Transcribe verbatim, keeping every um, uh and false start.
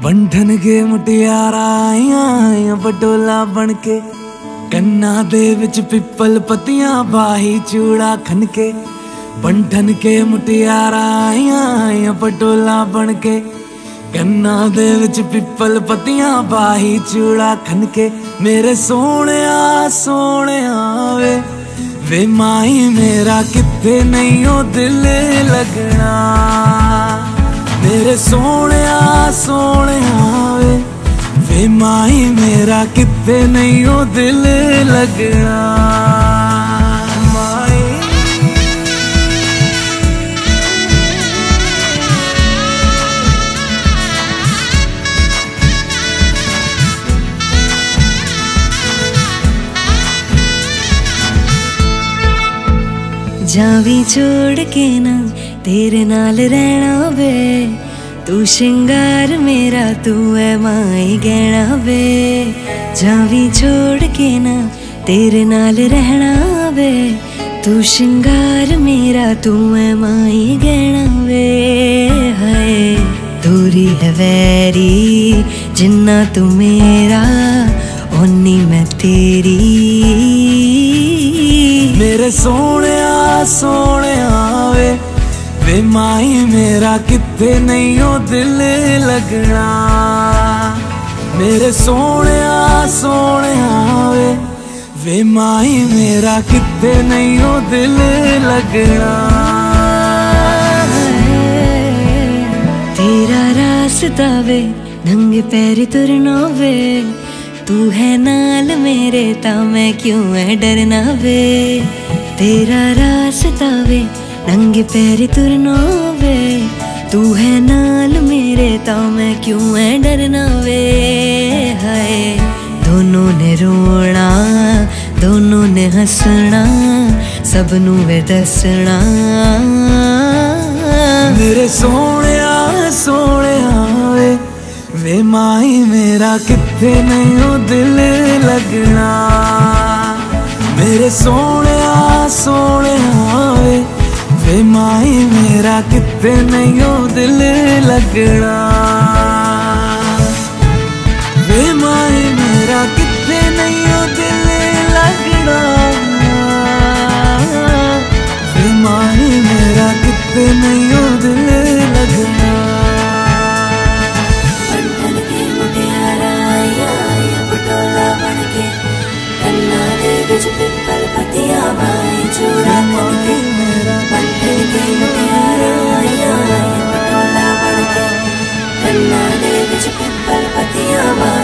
बंधन के मुटियारा आइया पटोला बनके, कन्ना दे विच पिपल पतियां बाही चूड़ा खनके। बंधन के मुटियारा आइया पटोला बनके, कन्ना दे विच पिपल पतियां बाही चूड़ा खनके। मेरे सोने सोने वे वे माही मेरा किथे नहीं ओ दिल लगना। मेरे सोने सोने वे वे माही मेरा किथे नहीं ओ दिल लगना। जावी छोड़ के ना तेरे नाल रहना वे, तू श्रृंगार मेरा तू है माई गहना वे। जावी छोड़ के ना तेरे नाल रहना वे, तू श्रृंगार मेरा तू है माई गहना वे। हाय दूरी है वैरी जिन्ना तू मेरा ओनी मैं तेरी। मेरे सोने सोने वे वे माही मेरा किथे नहीं ओ दिल लगना। मेरे सोने सोने वे वे माही मेरा किथे नहीं ओ दिल लगना। तेरा रास्ता वे नंगे पैर तुरना वे, तू है नाल मेरे ता मैं क्यों है डरना वे। तेरा रास्ता वे नंगे पैर तुरना वे, तू है नाल मेरे ता मैं क्यों है डरना वे। हाय दोनों ने रोना दोनों ने हंसना सबनू वे दसना। मेरे सोने सोने वे वे माही मेरा किथे नहीं ओ दिल लगना। मेरे सोने सोने वे वे माही मेरा किथे नहीं ओ दिल लगना। वे माही मेरा किथे नहीं ओ दिल लगना। वे माही मेरा किथे नहीं ओ दिल लगना। पिपल पतिया बाई चूड़ा खनके, बंधन के मुटियारा आया पटोला बनके, कन्ना दे विच पिपल पतिया।